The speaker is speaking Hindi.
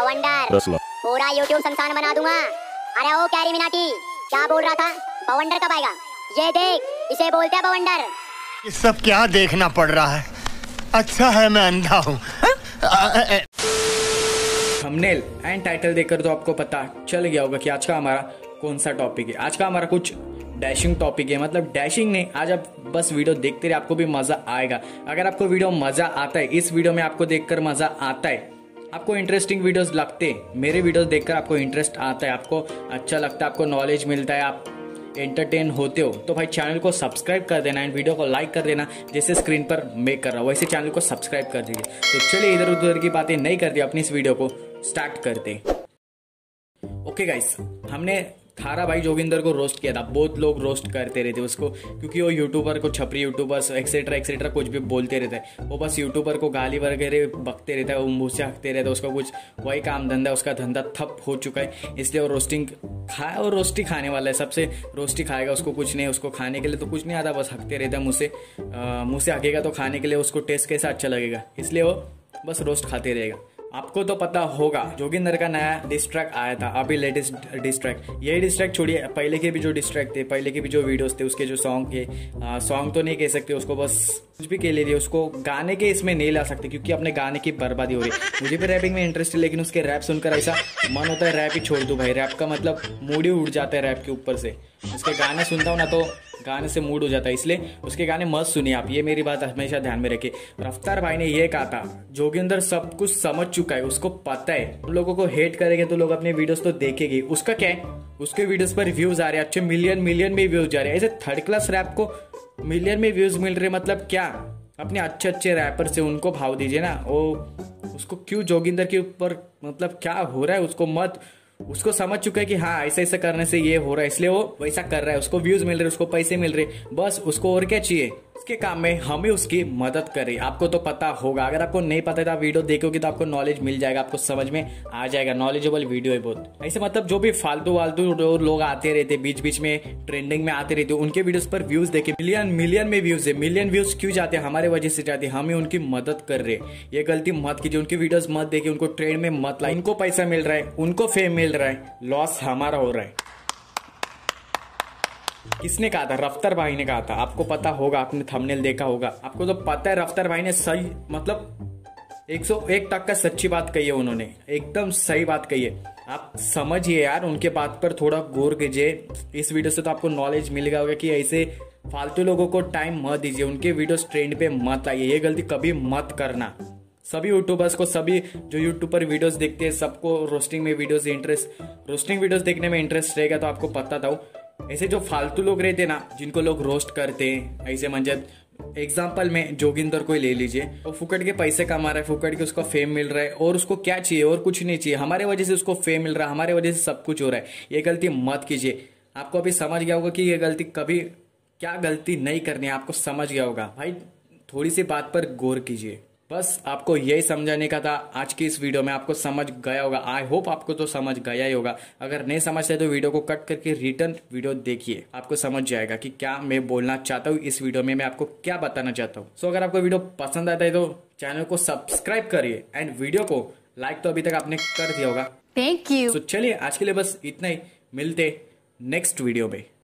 बवंडर पूरा यूट्यूब संस्थान बना दूंगा। अरे ओ कैरी मिनाटी, क्या बोल रहा था? बवंडर कब आएगा? ये देख, इसे बोलते हैं बवंडर। ये सब क्या देखना पड़ रहा है? अच्छा है मैं अंधा हूँ। थंबनेल एंड टाइटल देखकर तो आपको पता चल गया होगा कि आज का हमारा कौन सा टॉपिक है। आज का हमारा कुछ डैशिंग टॉपिक है, मतलब डैशिंग नहीं, आज आप बस वीडियो देखते रहे, आपको भी मजा आएगा। अगर आपको वीडियो मजा आता है, इस वीडियो में आपको देखकर मजा आता है, आपको इंटरेस्टिंग वीडियोस लगते हैं, मेरे वीडियोस देखकर आपको इंटरेस्ट आता है, आपको अच्छा लगता है, आपको नॉलेज मिलता है, आप एंटरटेन होते हो, तो भाई चैनल को सब्सक्राइब कर देना एंड वीडियो को लाइक कर देना, जैसे स्क्रीन पर मैं कर रहा हूँ वैसे चैनल को सब्सक्राइब कर दीजिए। तो चलिए इधर उधर की बातें नहीं करते, अपनी इस वीडियो को स्टार्ट करते। ओके गाइस, हमने थारा भाई जोगिंदर को रोस्ट किया था। बहुत लोग रोस्ट करते रहते उसको, क्योंकि वो यूट्यूबर को छपरी यूट्यूबर्स एक्सेट्रा एक्सेट्रा कुछ भी बोलते रहते हैं। वो बस यूट्यूबर को गाली वगैरह बकते रहता है, वो मुँह से हकते रहता है, उसका कुछ वही काम धंधा, उसका धंधा ठप हो चुका है, इसलिए वो रोस्टिंग खाए और रोस्टी खाने वाला है। सबसे रोस्टी खाएगा, उसको कुछ नहीं, उसको खाने के लिए तो कुछ नहीं आता, बस हकते रहता है मुँह से हकेगा तो खाने के लिए उसको टेस्ट कैसा अच्छा लगेगा, इसलिए वो बस रोस्ट खाते रहेगा। आपको तो पता होगा जोगिंदर का नया डिस्ट्रैक आया था, अभी लेटेस्ट डिस्ट्रैक। यही डिस्ट्रैक छोड़िए, पहले के भी जो डिस्ट्रैक थे, पहले के भी जो वीडियोस थे, उसके जो सॉन्ग थे, सॉन्ग तो नहीं कह सकते उसको, बस कुछ भी कह लीजिए, उसको गाने के इसमें नहीं ला सकते, क्योंकि अपने गाने की बर्बादी हो रही है। मुझे भी रैपिंग में इंटरेस्ट है, लेकिन उसके रैप सुनकर ऐसा मन होता है रैप ही छोड़ दूं भाई। रैप का मतलब मूड ही उड़ जाता है रैप के ऊपर से। उसके गाने सुनता हूँ ना तो गाने से मूड हो जाता है, इसलिए उसके गाने मत सुनिए आप, ये मेरी बात हमेशा ध्यान में रखिए। रफ्तार भाई ने ये कहा था, जोगिंदर सब कुछ समझ चुका है, उसको पता है। हम लोगों को हेट करेंगे तो लोग अपने वीडियोस तो देखेंगे, उसका क्या है, उसके वीडियोस पर व्यूज आ रहे हैं, अच्छे मिलियन में व्यूज जा रहे हैं। ऐसे थर्ड क्लास रैप को मिलियन में व्यूज मिल रहे, मतलब क्या? अपने अच्छे रैपर से उनको भाव दीजिए ना। वो उसको क्यों जोगिंदर के ऊपर, मतलब क्या हो रहा है उसको मत, उसको समझ चुका है कि हाँ ऐसा करने से ये हो रहा है, इसलिए वो वैसा कर रहा है, उसको व्यूज मिल रहे, उसको पैसे मिल रहे, बस उसको और क्या चाहिए। उसके काम में हमें उसकी मदद करें। आपको तो पता होगा, अगर आपको नहीं पता है तो आप वीडियो देखोगे तो आपको नॉलेज मिल जाएगा, आपको समझ में आ जाएगा। नॉलेजेबल वीडियो है बहुत। ऐसे मतलब जो भी फालतू लोग आते रहते, बीच बीच में ट्रेंडिंग में आते रहते, उनके वीडियोस पर व्यूज देखे, मिलियन में व्यूज है। मिलियन व्यूज क्यों जाते हैं? हमारे वजह से जाते हैं, हमें उनकी मदद कर रहे। ये गलती मत कीजिए, उनकी वीडियोस मत देखिए, उनको ट्रेंड में मत लाइए। उनको पैसा मिल रहा है, उनको फेम मिल रहा है, लॉस हमारा हो रहा है। किसने कहा था? रफ्तार भाई ने कहा था। आपको पता होगा, आपने थंबनेल देखा होगा, आपको तो पता है रफ्तार भाई ने सही, मतलब 101% सच्ची बात कही है उन्होंने, एकदम सही बात कही है। आप समझिए यार, उनके बात पर थोड़ा गौर कीजिए। इस वीडियो से तो आपको नॉलेज मिल गया होगा कि ऐसे फालतू लोगों को टाइम मत दीजिए, उनके वीडियोस ट्रेंड पे मत लाइए, ये गलती कभी मत करना। सभी यूट्यूबर्स को, सभी जो यूट्यूब पर वीडियोस देखते हैं, सबको रोस्टिंग वीडियोस देखने में इंटरेस्ट रहेगा, तो आपको पता था। ऐसे जो फालतू लोग रहते ना, जिनको लोग रोस्ट करते हैं, ऐसे मतलब एग्जाम्पल में जोगिंदर को ही ले लीजिए, वो फुकट के पैसे कमा रहा है, फुकट के उसको फेम मिल रहा है, और उसको क्या चाहिए? और कुछ नहीं चाहिए। हमारे वजह से उसको फेम मिल रहा है, हमारे वजह से सब कुछ हो रहा है। ये गलती मत कीजिए। आपको अभी समझ गया होगा कि ये गलती कभी क्या गलती नहीं करनी है, आपको समझ गया होगा भाई। थोड़ी सी बात पर गौर कीजिए, बस आपको यही समझाने का था आज की इस वीडियो में। आपको समझ गया होगा, आई होप आपको तो समझ गया ही होगा। अगर नहीं समझते तो वीडियो को कट करके रिटर्न वीडियो देखिए, आपको समझ जाएगा कि क्या मैं बोलना चाहता हूँ इस वीडियो में, मैं आपको क्या बताना चाहता हूँ। सो अगर आपको वीडियो पसंद आता है तो चैनल को सब्सक्राइब करिए एंड वीडियो को लाइक तो अभी तक आपने कर दिया होगा। Thank you. सो चलिए आज के लिए बस इतना ही, मिलते नेक्स्ट वीडियो में।